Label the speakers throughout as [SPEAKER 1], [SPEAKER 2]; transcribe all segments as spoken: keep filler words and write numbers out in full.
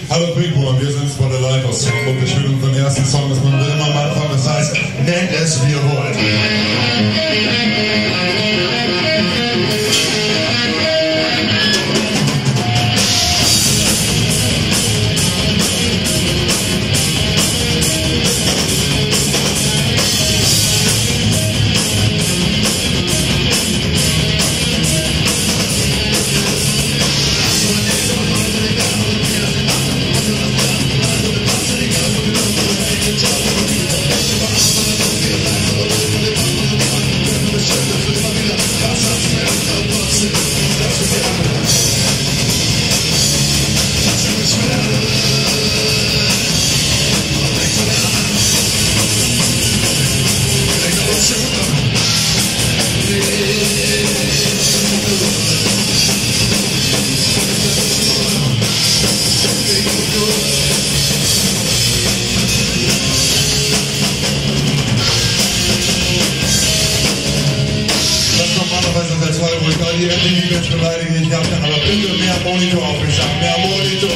[SPEAKER 1] Hallo Quickborn, wir sind Spotlight aus Hamburg. Wir spielen unseren ersten Song, das man will immer mal anfangen, das heißt, nennt es wie ihr wollt. Die Endlich beleidigen nicht habt, aber bitte mehr Monitor auf, ich sag mehr Monitor.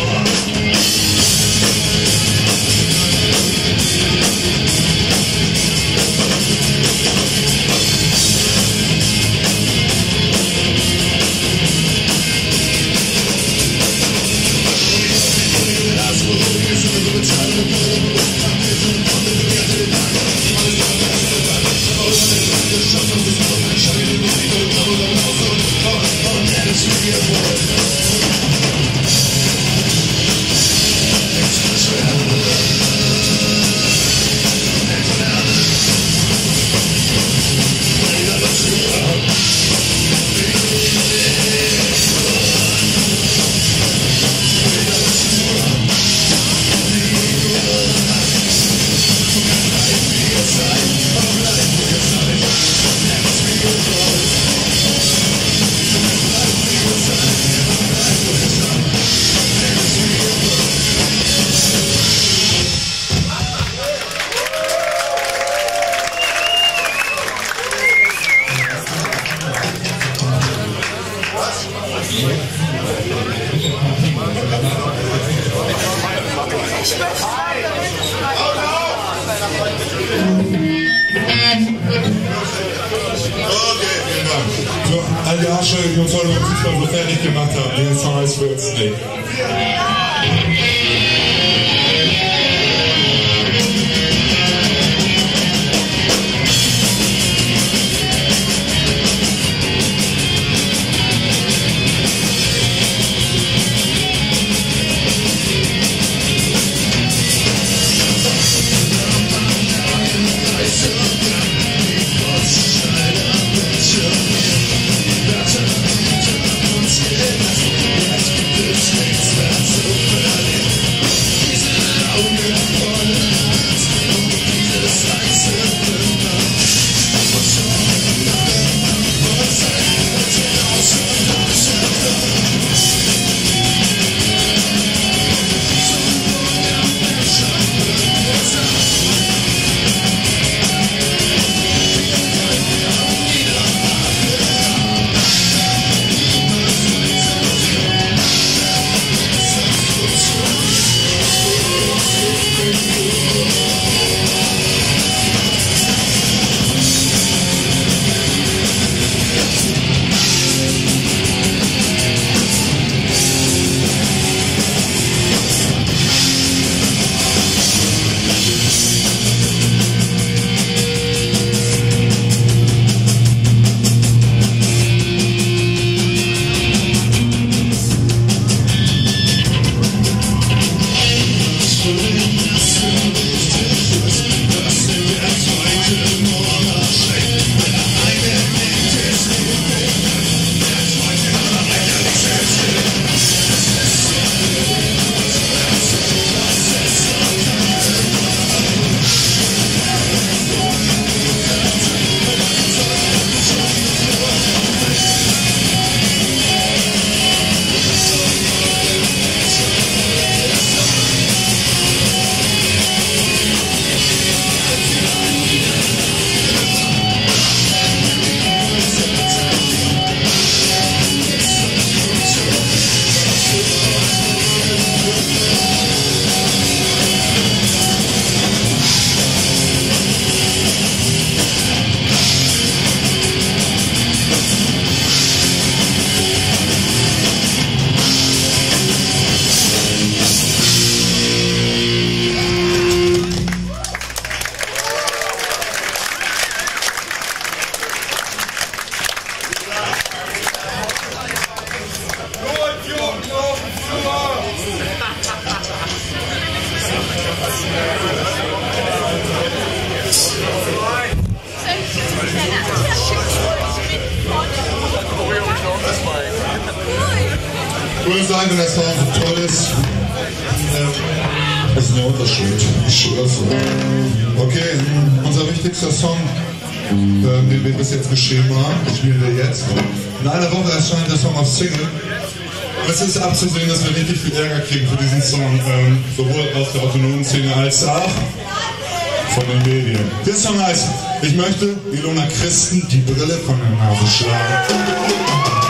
[SPEAKER 1] So, all die Asche, die uns heute beim Fußball so fertig gemacht haben, der Song heißt für uns nicht.
[SPEAKER 2] That's
[SPEAKER 1] Ich würde sagen, wenn der Sound so toll ist, äh, ist ein Unterschied. Ich schwör's. Okay, unser wichtigster Song, äh, den wir bis jetzt geschrieben haben, spielen wir jetzt. In einer Woche erscheint der Song auf Single. Und es ist abzusehen, dass wir richtig viel Ärger kriegen für diesen Song, ähm, sowohl aus der autonomen Szene als auch von den Medien. Der Song heißt, ich möchte Ilona Christen die Brille von der Nase schlagen.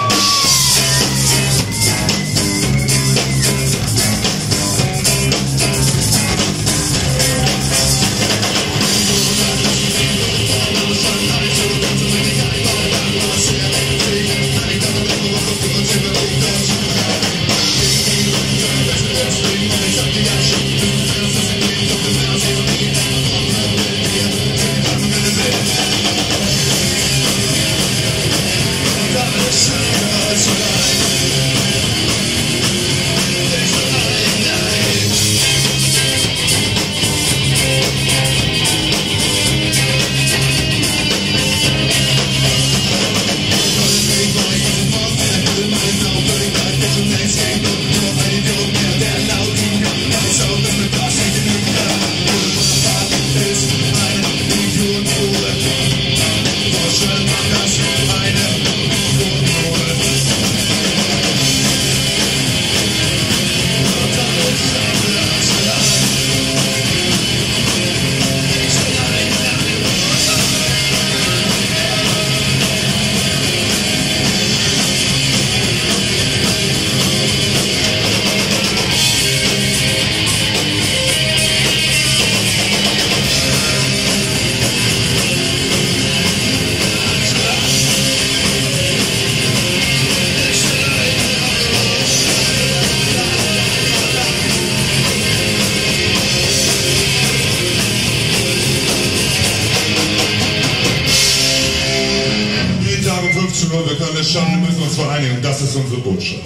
[SPEAKER 1] Wir können es schaffen, wir müssen uns vereinigen. Das ist unsere Botschaft.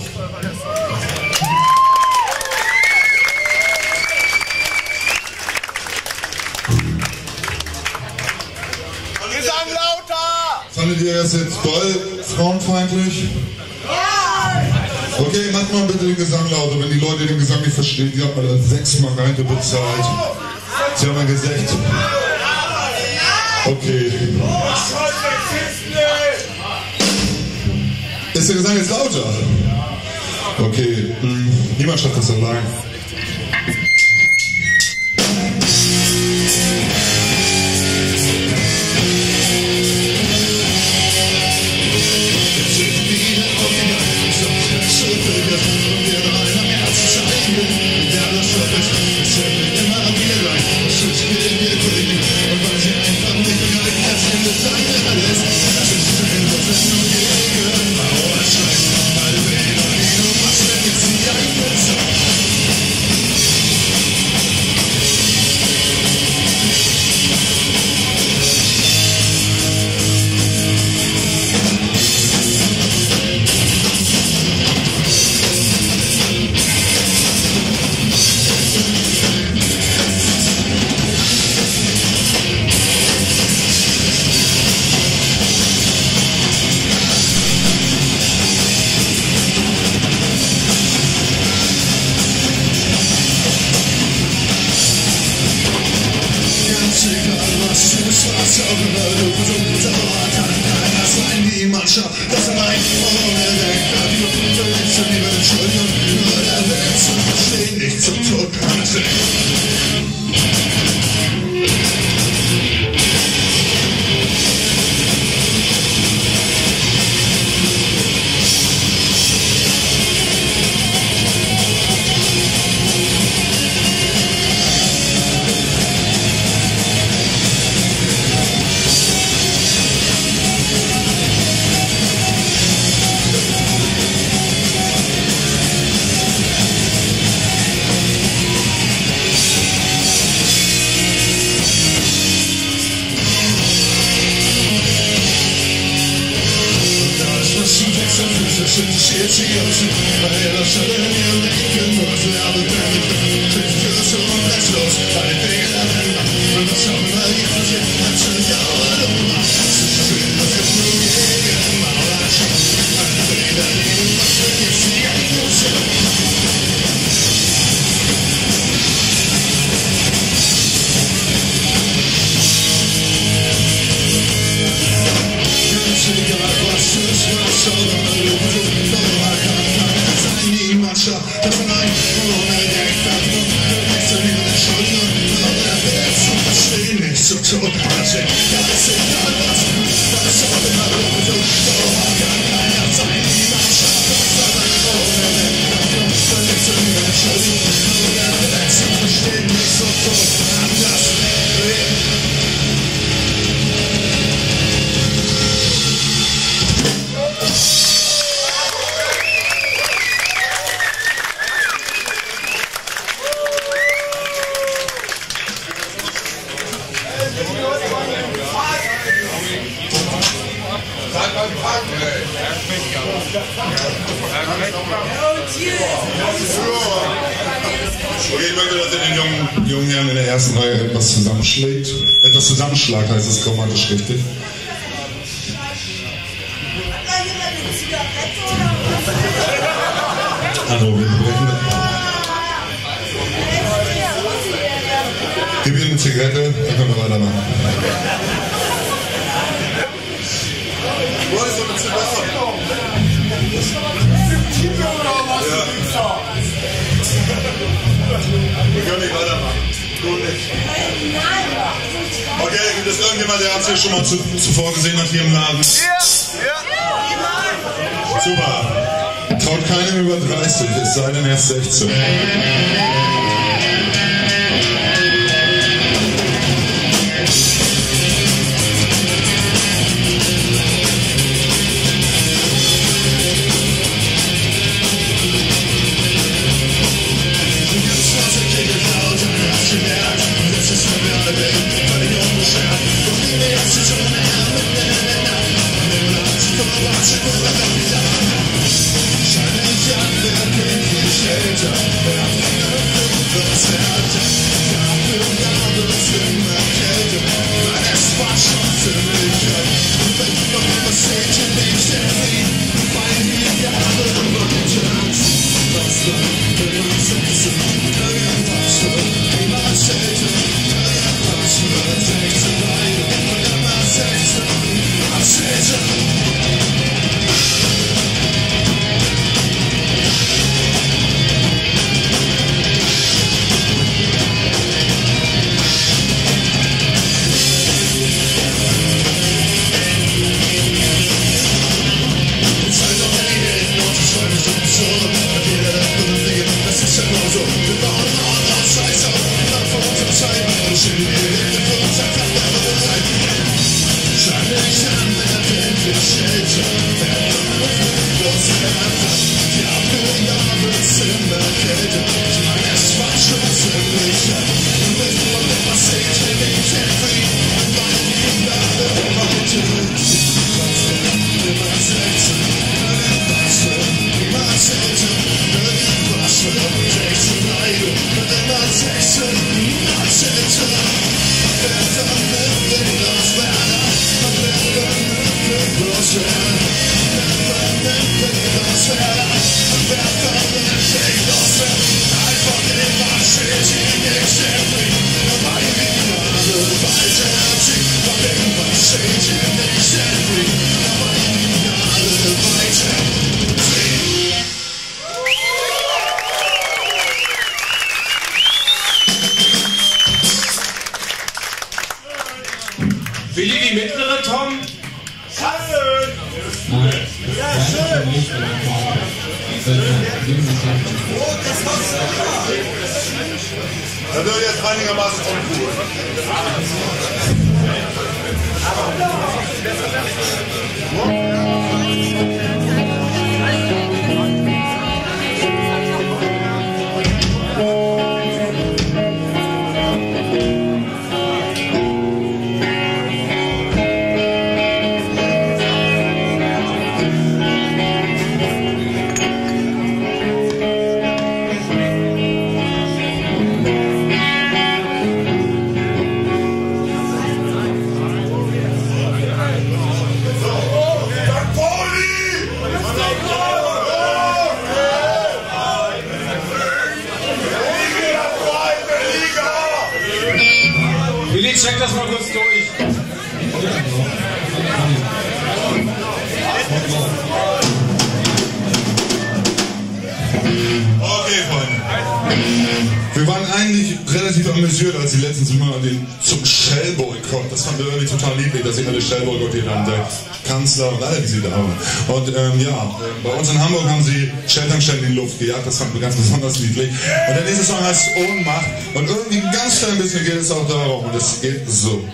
[SPEAKER 2] Gesang lauter!
[SPEAKER 1] Fandet ihr das jetzt voll frauenfeindlich? Ja! Okay, macht mal bitte den Gesang lauter. Wenn die Leute den Gesang nicht verstehen, die haben alle sechsmal Rente bezahlt. Sie haben ja gesagt. Okay. Ist der Gesang jetzt lauter? Okay, hm. Niemand schafft das allein.
[SPEAKER 2] Das ist mein Entschuldigung, nicht zum Tod.
[SPEAKER 1] Okay, ich möchte, dass ihr den jungen, jungen Herrn in der ersten Reihe etwas zusammenschlägt. Etwas zusammenschlagt heißt es grammatisch richtig. Hallo, wir brechen das. Gib ihm eine Zigarette, dann können wir weitermachen.
[SPEAKER 2] Wo ist so eine Zigarette? Ja. Wir können nicht weitermachen. Du nicht.
[SPEAKER 1] Okay, gibt es irgendjemand, der uns hier schon mal zu, zuvor gesehen hat hier im Laden?
[SPEAKER 2] Ja. Ja.
[SPEAKER 1] Super. Traut keinem über dreißig, es sei denn erst sechzehn.
[SPEAKER 3] Willi, die mittlere, Tom?
[SPEAKER 2] Schön! Ja, schön!
[SPEAKER 1] Das wird jetzt einigermaßen uncool.
[SPEAKER 3] Willi, check das mal kurz durch.
[SPEAKER 1] Okay, Freunde. Wir waren eigentlich relativ amüsiert, als sie letztens immer den zum Shell-Boykott, das fanden wir irgendwie total lieblich, dass sie alle Shell boykottiert haben, der Kanzler und alle, die sie da haben. Und ähm, ja, bei uns in Hamburg haben sie Shell-Tankstellen in die Luft gejagt, das fanden wir ganz besonders lieblich. Und der nächste Song heißt Ohnmacht und irgendwie ein ganz klein bisschen geht es auch darum und es geht so.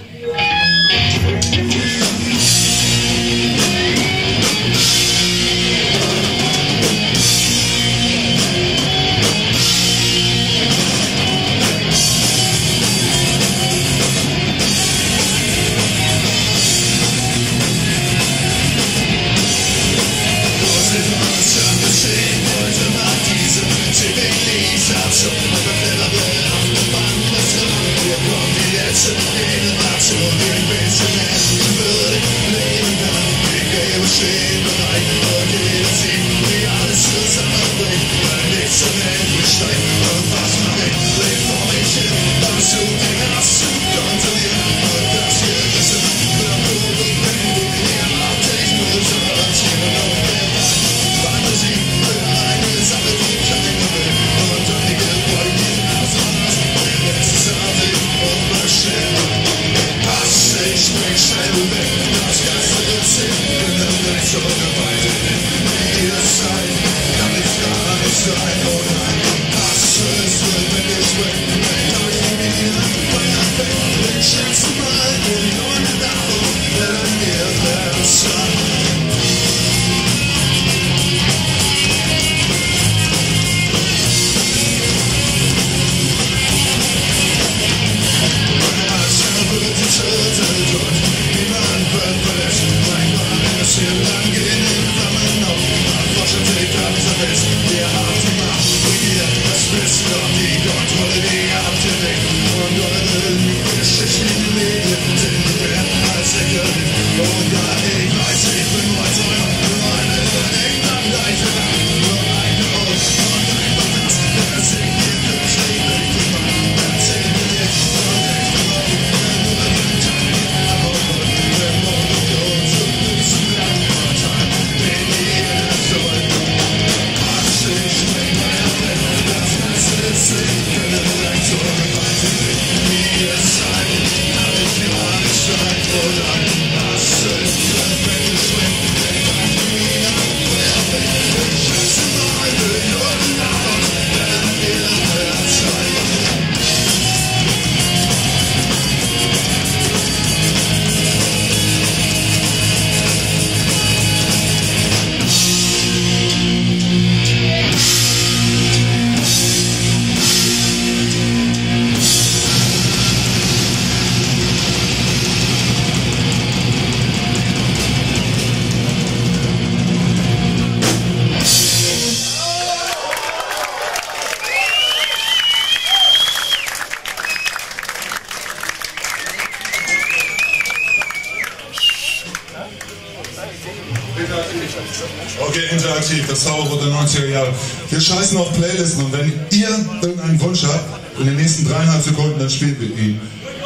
[SPEAKER 1] Okay, interaktiv, das Zauberwort der neunziger Jahre. Wir scheißen auf Playlisten und wenn ihr irgendeinen Wunsch habt, in den nächsten dreieinhalb Sekunden, dann spielt wir ihn.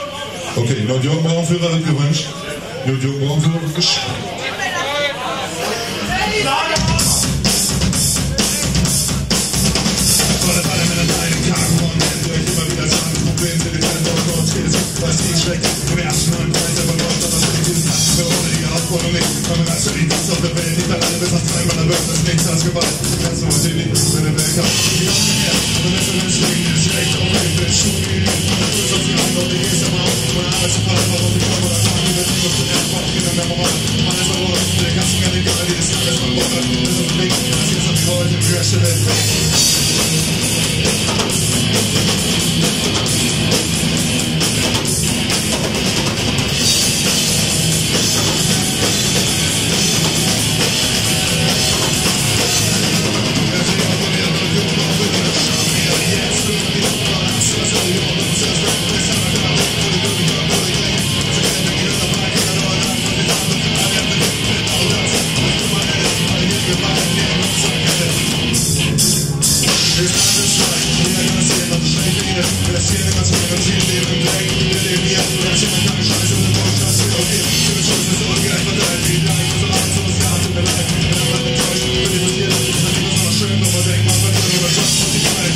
[SPEAKER 1] Okay, Nordjorgenbauernführer wird gewünscht. Nordjorgenbauernführer wird gewünscht. Was die schmeckt, im ersten neuen Preis, aber läuft das für die Wissen, für ohne die Aufforderung nicht. Kommen wir zu den Gast auf der Welt, nicht alleine bis nach dreimal, dann wird das nichts als Gewalt. Kannst du heute nicht, wenn der Welt kommt. Die auf den Herd, und das ist ein Schlägen, ist schlecht auf den Bild, Schuhe, und das ist auf die Hand, und die gehst aber auf, und alles zu fallen, warum die kommen, oder sagen, die wird nicht auf den Herd, und die dann mehr Moral, alles verloren, der ganzen gar nicht egal, die ist alles verloren, das ist auf den Weg, das ist auf die Leute, die erste Welt. Schön, aber denk mal, was du überschätzt, was ich meine.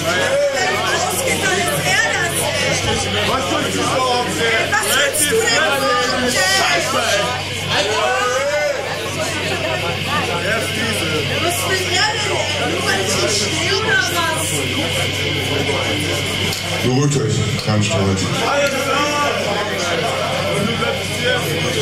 [SPEAKER 2] Was sollst du sagen?
[SPEAKER 4] Was willst du denn machen?
[SPEAKER 2] Erst diese.
[SPEAKER 4] Was will er denn? Nur weil ich nicht stehe oder was?
[SPEAKER 1] Beruhigt euch, kein Streit.
[SPEAKER 2] Alles klar! Und du bleibst hier.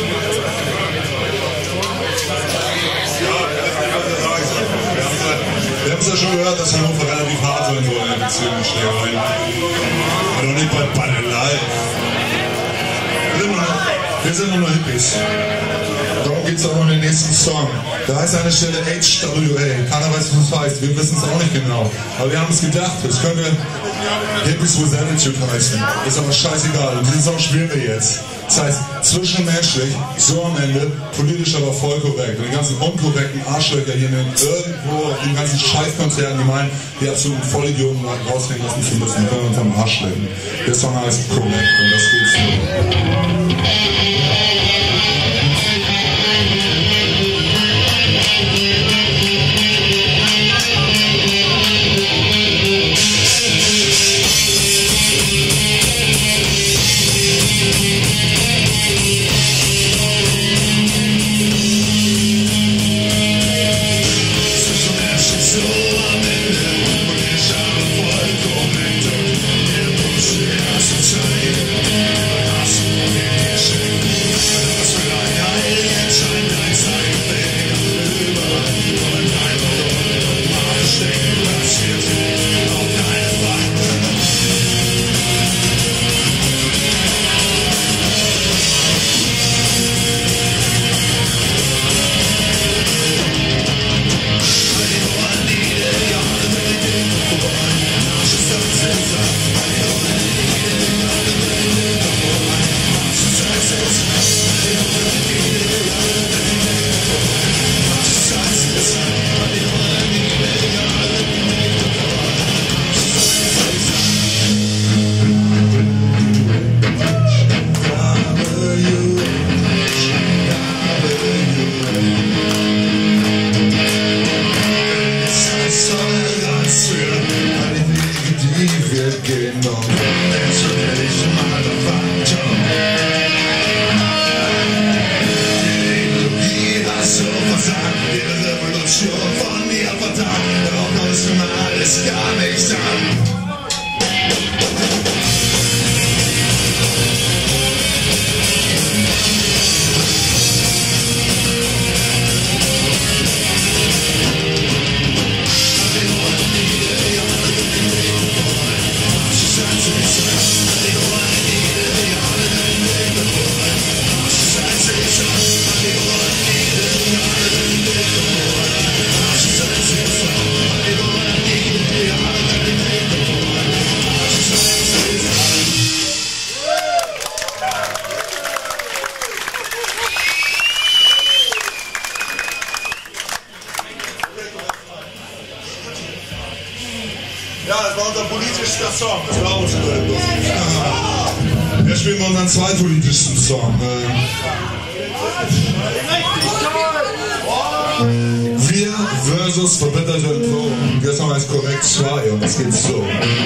[SPEAKER 1] Wir haben es ja schon gehört, dass Hannover relativ hart sein soll in der Beziehung Schlägereien. Aber doch nicht bei Bandelei. Wir sind nur noch, wir sind nur noch Hippies. Darum geht es auch noch in den nächsten Song. Da heißt an der Stelle H W A. Keiner weiß, was das heißt. Wir wissen es auch nicht genau. Aber wir haben es gedacht. Es könnte Hippies with Attitude heißen. Ist aber scheißegal. Und diesen Song spielen wir jetzt. Das heißt, zwischenmenschlich, so am Ende, politisch aber voll korrekt. Und die ganzen unkorrekten Arschlöcher hier irgendwo, die ganzen Scheißkonzerten, die meinen, die absoluten Vollidioten raushängen lassen zu müssen, die können uns am Arsch lecken. Der Song heißt korrekt und das geht so.
[SPEAKER 2] Ja, das war unser politischster Song. Das war uns drin.
[SPEAKER 1] Jetzt spielen wir unseren zweitpolitischsten Song. Wir versus verbitterte Entlohnung. Der Song heißt korrekt zwei und es geht so.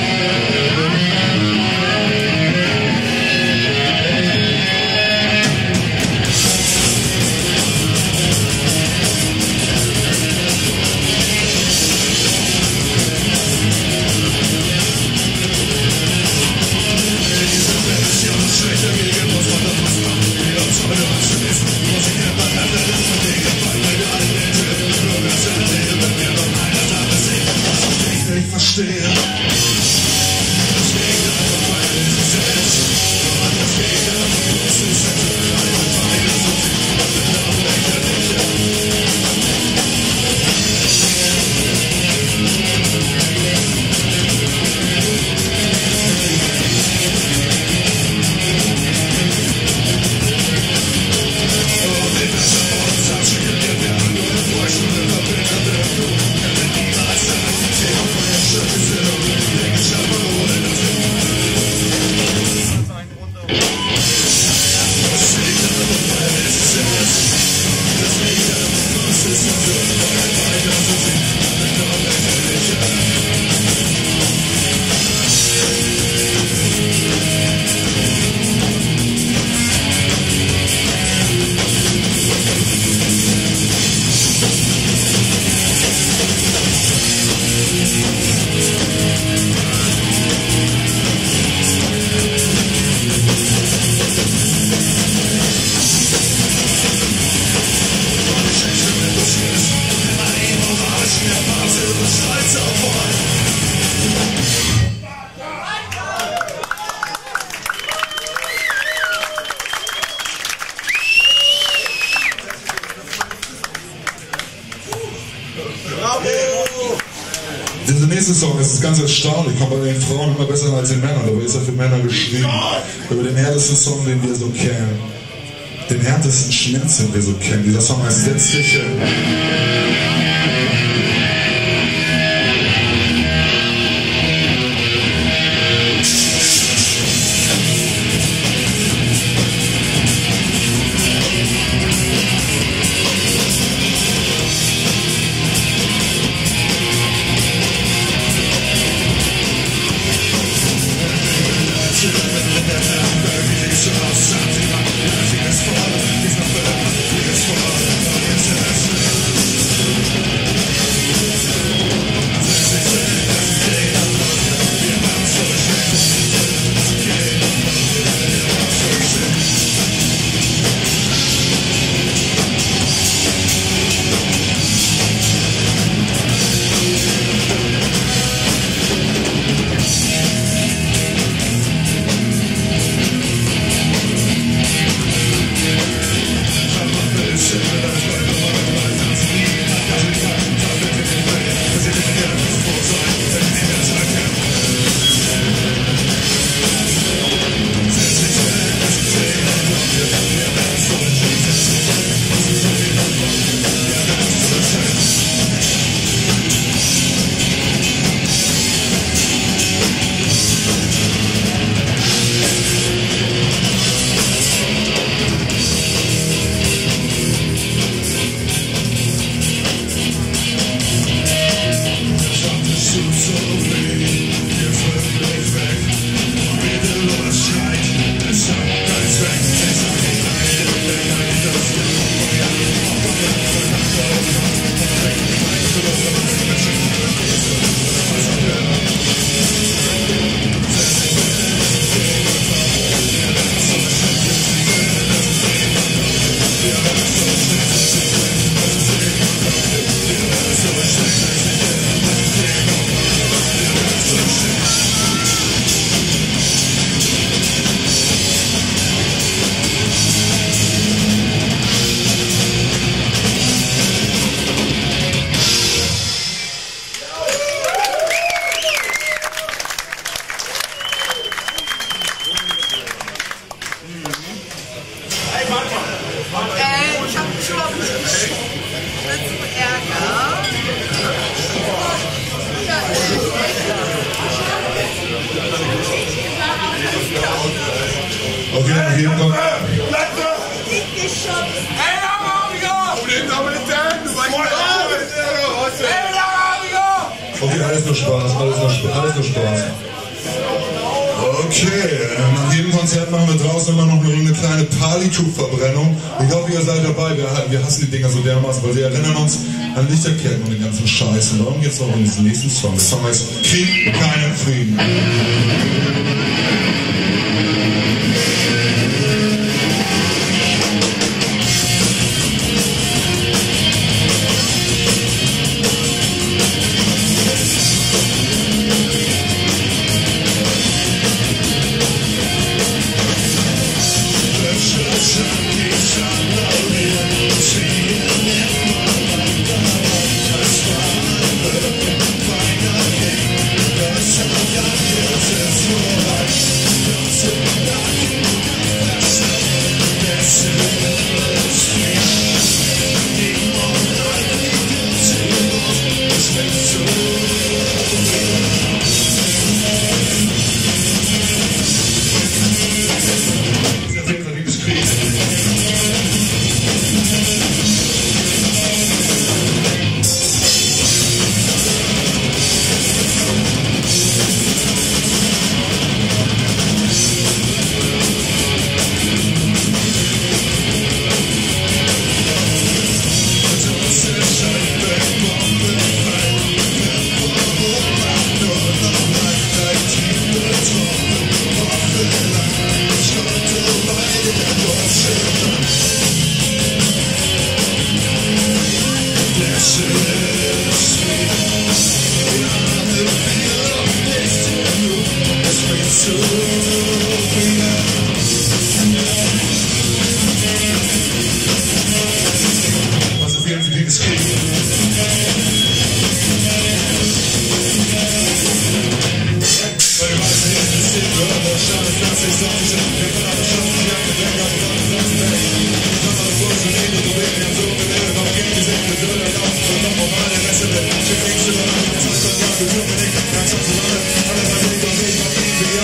[SPEAKER 5] Ich verstehe.
[SPEAKER 1] nächste Song ist ganz erstaunlich, kommt bei den Frauen immer besser als den Männern, aber ist er für Männer geschrieben. Über den härtesten Song, den wir so kennen. Den härtesten Schmerz, den wir so kennen. Dieser Song heißt Letztliche.
[SPEAKER 4] Äh, ich hab schon das Ärger.
[SPEAKER 1] Okay, dann gehen wir. Okay, alles nur Spaß, alles nur Spaß, alles nur Spaß. Okay, nach jedem Konzert machen wir draußen immer noch eine kleine Partytuch-Verbrennung. Ich hoffe, ihr seid dabei. Wir, wir hassen die Dinger so dermaßen, weil sie erinnern uns an Lichterketten und den ganzen Scheiß. Und darum geht's auch in den nächsten Song. Der Song heißt Krieg, keinen Frieden.
[SPEAKER 5] Yes.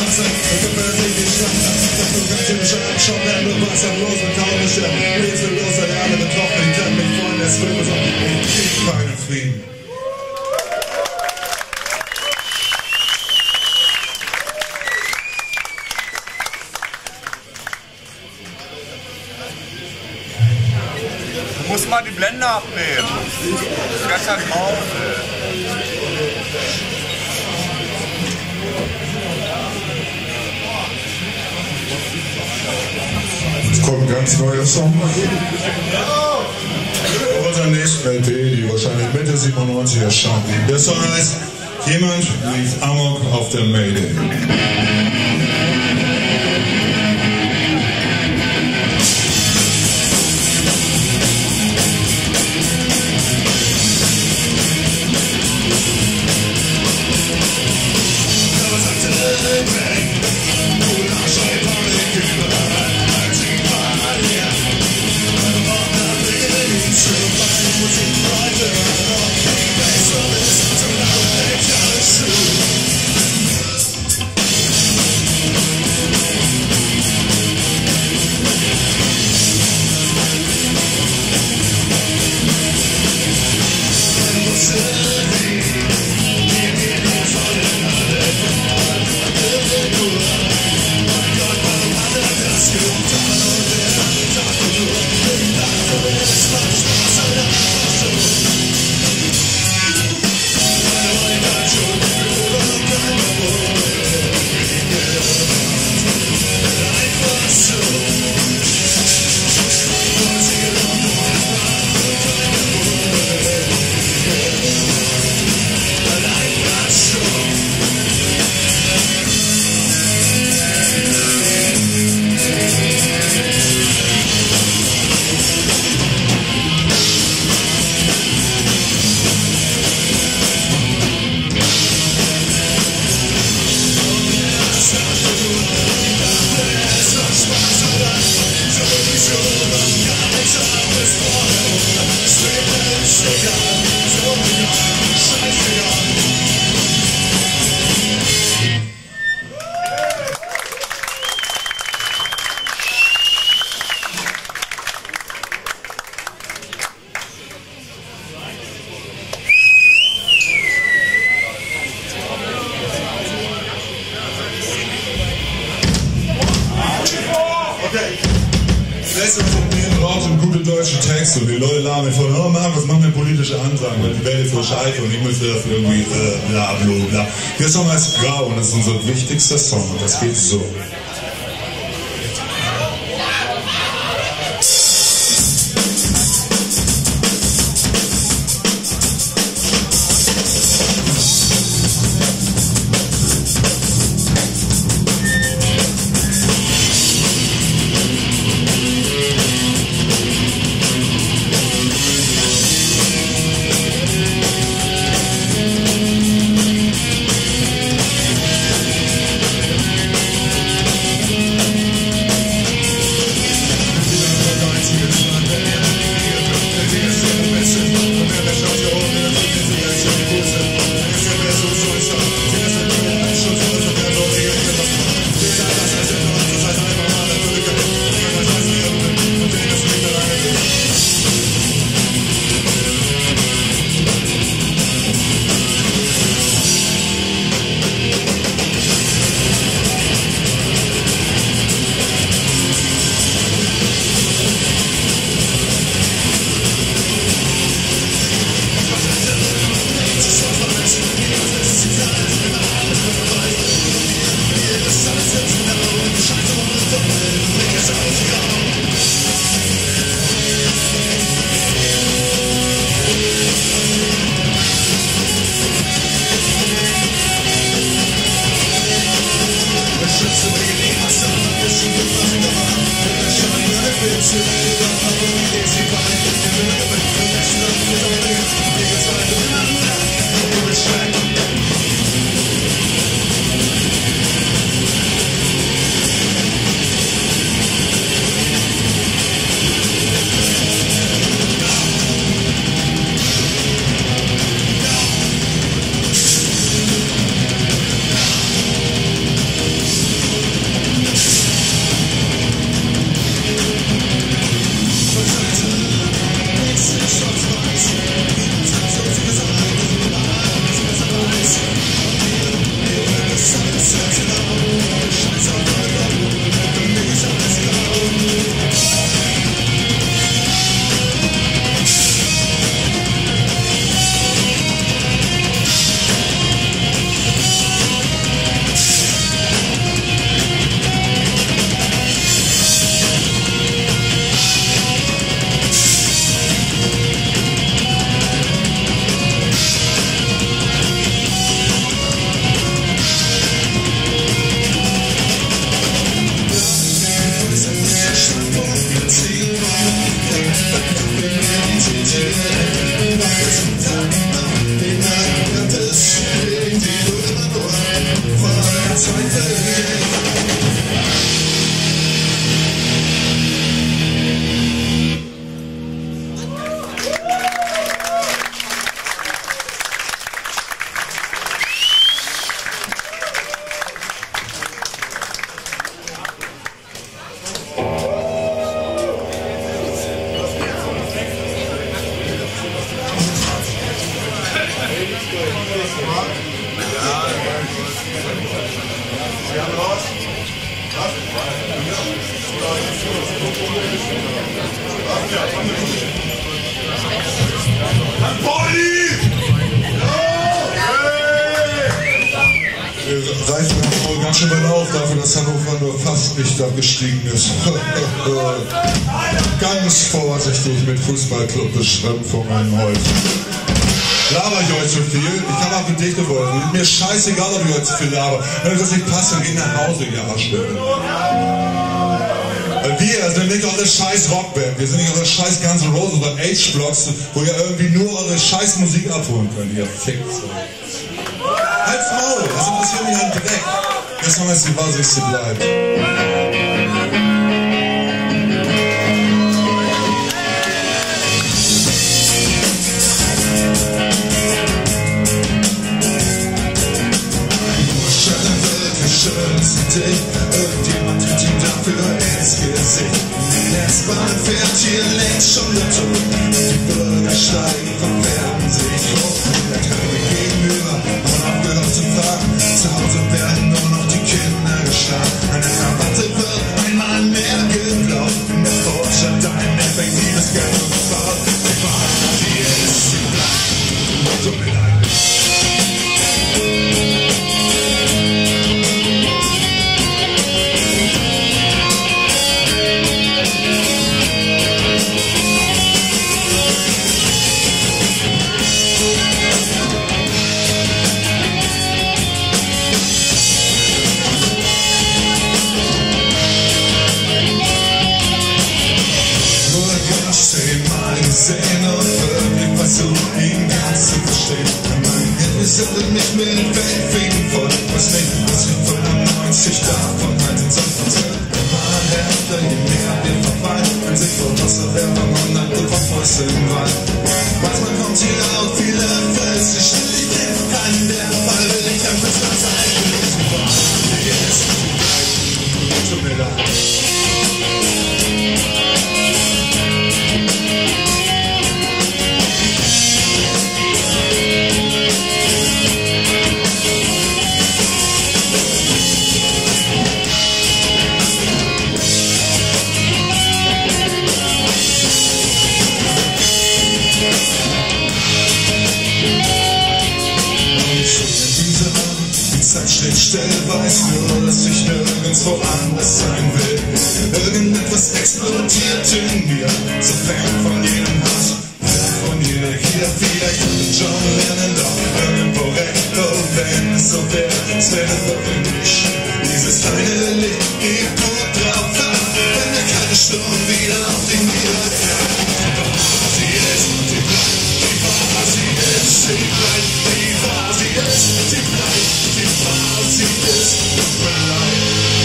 [SPEAKER 5] Straße, und gefällt sich die Straße. Sag du kannst ihn schon anschauen, wenn du was am Los und kaunische Rätsellose, alle betroffen, die können mich freuen, es wird so, ich meine Frieden.
[SPEAKER 2] Du musst mal die Blende abnehmen. Das ist gar kein drauf,
[SPEAKER 1] Jetzt kommt ein ganz neuer Song. Auf unserer nächsten L P, die wahrscheinlich Mitte siebenundneunzig erscheint. Der Song heißt Jemand lief Amok auf der Mayday. Und die Leute labern von, oh Markus, mach mir politische Ansagen, weil die Welt ist so scheiße und ich müsste das irgendwie äh, bla bla bla. Der Song heißt Grau und das ist unser wichtigster Song und das geht so.
[SPEAKER 5] Zeit vergeht. Wir reißen wohl ganz schön weit auf dafür, dass Hannover nur fast nicht abgestiegen ist. Ganz vorsichtig mit Fußballclub-Beschränkungen heute. Laber ich euch zu viel? Ich kann auch Gedichte wollen. Mir scheißegal, ob ich euch zu viel laber. Wenn euch das nicht passt, dann geht nach Hause, ihr Arschlöcher. Weil wir sind nicht eure scheiß Rockband. Wir sind nicht eure scheiß Guns N' Roses oder H-Blocks, wo ihr irgendwie nur eure scheiß Musik abholen könnt, ihr fickt so. Halt's Maul, das interessiert mich halt direkt. Das Song ist die wahrsichtigste bleibt. Irgendjemand tut ihm dafür ins Gesicht. Die S-Bahn fährt hier längst schon der Tod. Die Bürger steigen vom Fernsehen hoch. Der König gegenüber und aufgehört zu fragen. Zu Hause werden nur noch die Kinder geschlagen. Eine Krawatte wird einmal mehr geglaubt. In der Vorstadt dein effektives Geld und Frauen. Die Wahrheit, die ist sie bleibt. Tut mir leid. Und mich mit Weltwegen voll. Was nicht, was ich fünfundneunzig davon halten soll. Immer härter, je mehr wir verfallen. Wenn sich vor Wasser werfen, hunderte von Fäusten im Wald. Weiß man kommt hier auf viele Fäuste. Still, ich bin keinen der Fall. Will ich am Fenster sein, will ich die Wahrheit. Die ist gleich. Tut mir leid. Still weiß nur, dass ich nirgendwo anders sein will. Irgendetwas explodiert in mir, so fern von jedem Hass, von jeder hier. Vielleicht wird John Lennon doch irgendwo recht, oh wenn es so wäre, es wäre wirklich dieses kleine Licht, geht gut drauf ab, wenn der kalte Sturm wieder auf den niederfällt. Sie ist, sie bleibt, die Wahr, sie ist, sie bleibt, die Wahr, sie ist, sie bleibt, die Wahr, sie ist, tut mir leid.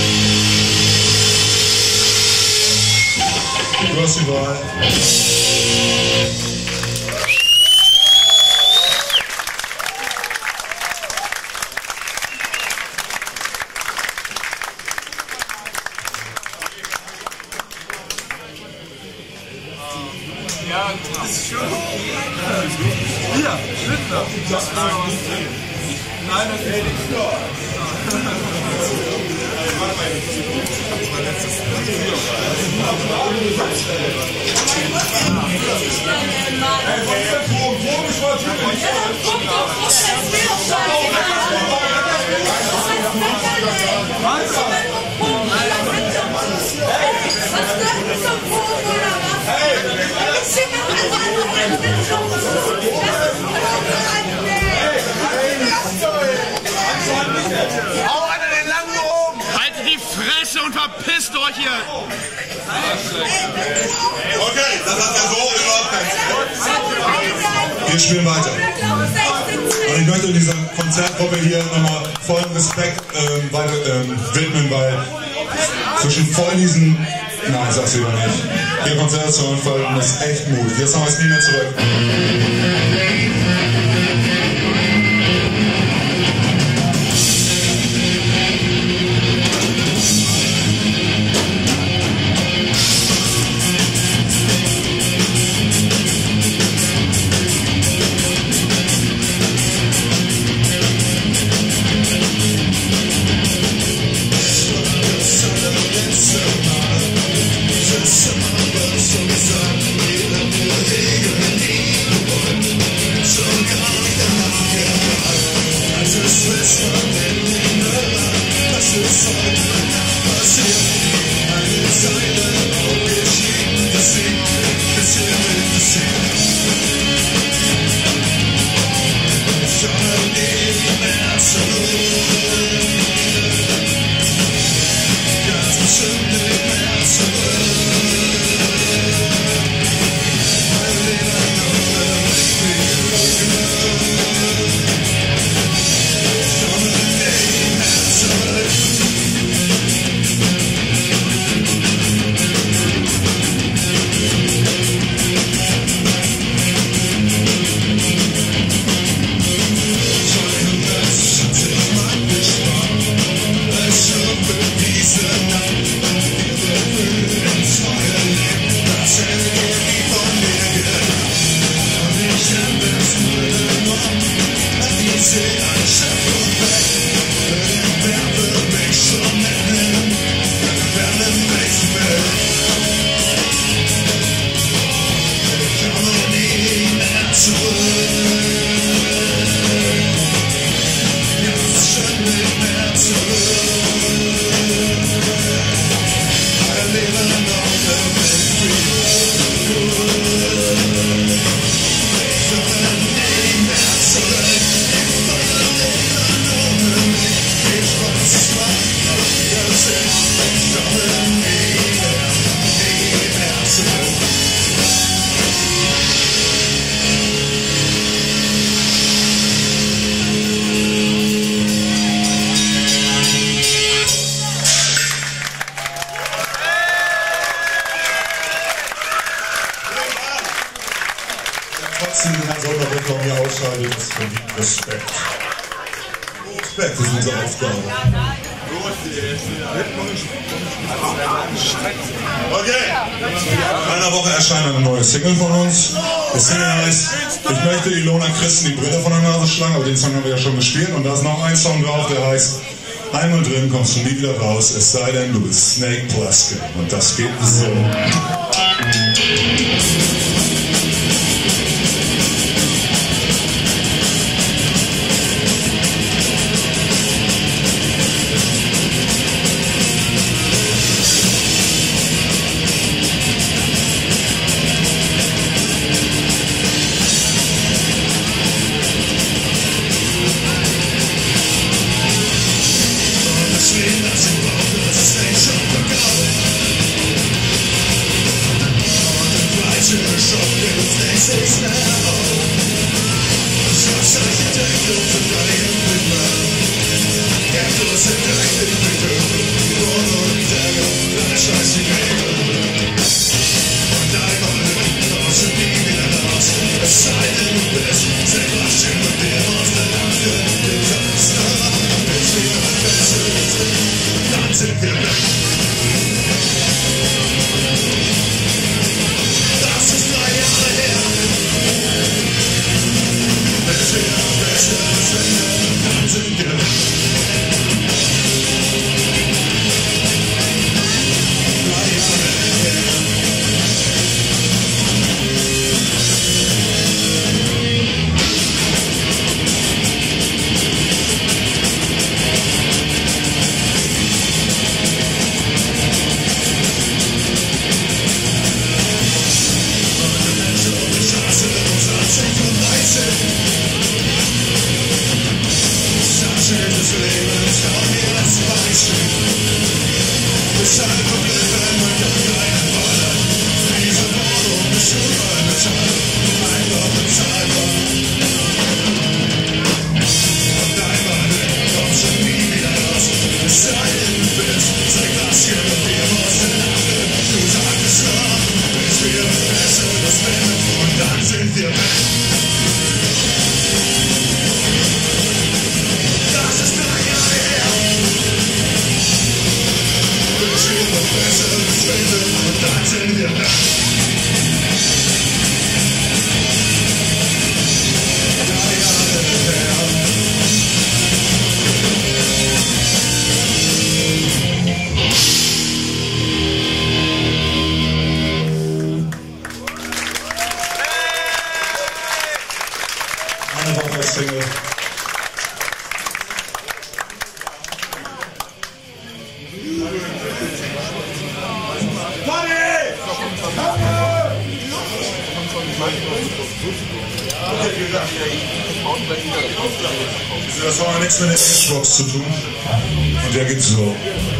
[SPEAKER 5] Du hast die Wahl.
[SPEAKER 2] Ja, das ist schön. Hier, Schnittler. Nein, das ist nicht.
[SPEAKER 6] Hau an den langen oben! Haltet die Fresse und verpisst euch hier!
[SPEAKER 5] Okay, das hat ja so überhaupt keinen Sinn. Wir spielen weiter. Und ich möchte dieser Konzertgruppe hier nochmal vollen Respekt ähm, weiter, ähm, widmen, weil zwischen voll diesen, nein, sag's lieber nicht, hier Konzert zu entfalten ist echt Mut. Jetzt haben wir es nie mehr zurück. Respekt. Respekt ist unsere Aufgabe. Okay. In einer Woche erscheint eine neue Single von uns. Die Single heißt Ich möchte Ilona Christen die Brille von der Nase schlagen, aber den Song haben wir ja schon gespielt. Und da ist noch ein Song drauf, der heißt Einmal drin kommst du nie wieder raus, es sei denn du bist Snake Plissken. Und das geht so. deinen bist. Zeig das hier, wir mussten lachen. Du sagtest schon, bis wir besser das werden. Und dann sind wir weg. Das ist drei Jahre her. Bis wir besser das werden. Und dann sind wir weg.
[SPEAKER 1] Eine Woche als Single.
[SPEAKER 5] Das hat nichts mit der Xbox zu tun. Und der geht so.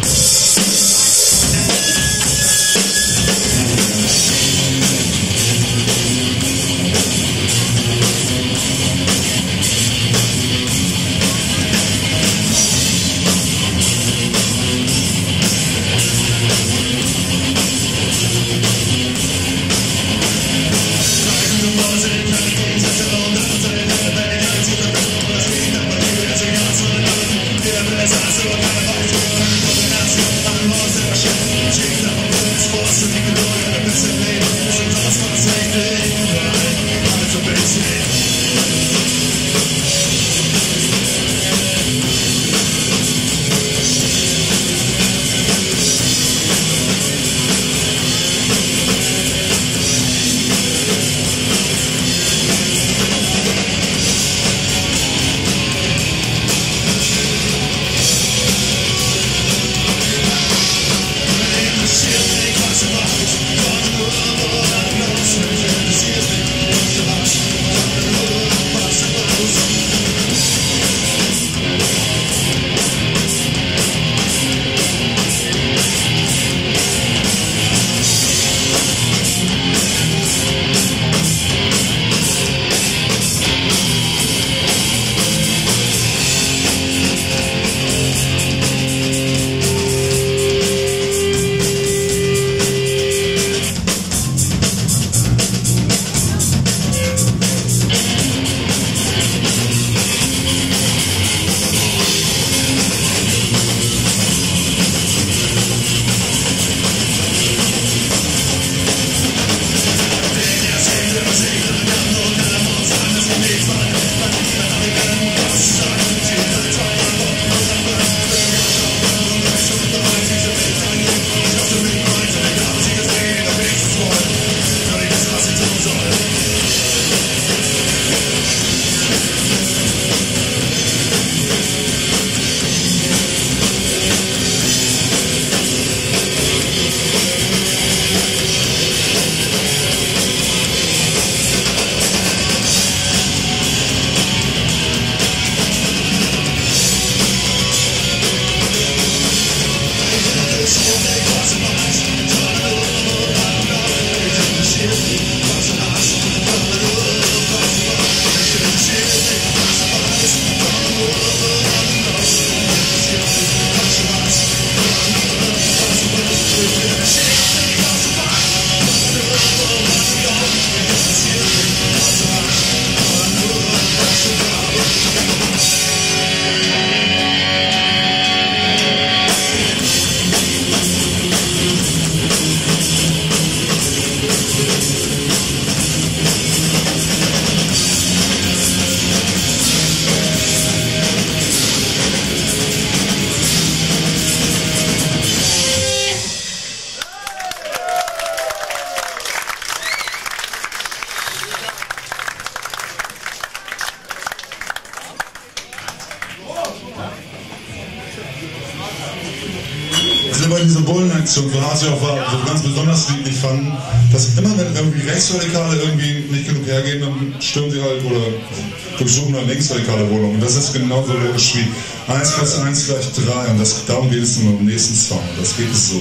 [SPEAKER 1] Also bei dieser Bullenaktion für H C auch war so ganz besonders lieblich fanden, dass immer wenn irgendwie Rechtsradikale irgendwie nicht genug hergehen, dann stürmen sie halt oder durchsuchen eine linksradikale Wohnung. Und das ist genauso logisch wie eins plus eins gleich drei und das, darum geht es nur im nächsten Song. Das geht es so.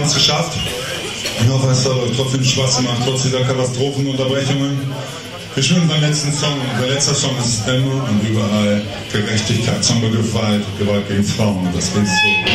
[SPEAKER 1] es geschafft. Ich hoffe, es hat euch trotzdem Spaß gemacht, trotz dieser Katastrophenunterbrechungen. Wir spielen beim letzten Song. Der letzte Song ist Dämme und überall Gerechtigkeit, Song Gewalt, Gewalt gegen Frauen. Das geht so.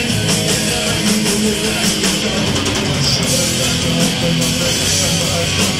[SPEAKER 5] We'll be right back.